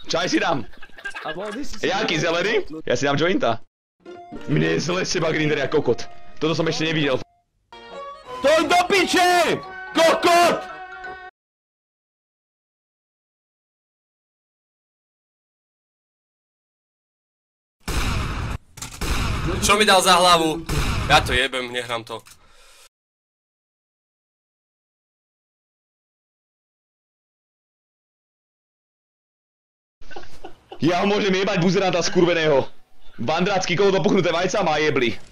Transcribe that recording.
Čaj si dám. Jaký zelený? Ja si dám jointa. Mne je zle z teba, Grinder, jak kokot. Toto som ešte nevidel. Stoj do piče! Kokot! Čo mi dal za hlavu? Ja to jebem, nehrám to. Ja ho môžem jebať buzeranta skurveného. Vandrácky kolo dopuchnuté vajca má jebli.